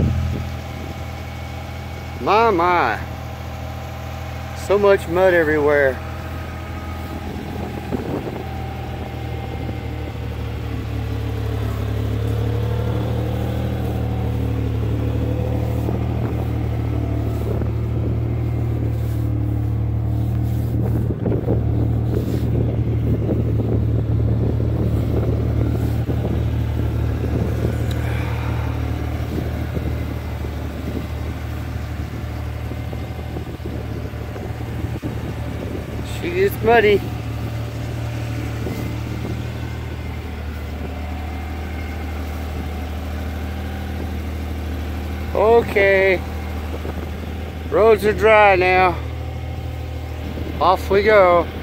My. So much mud everywhere. She gets muddy. Okay, roads are dry now. Off we go.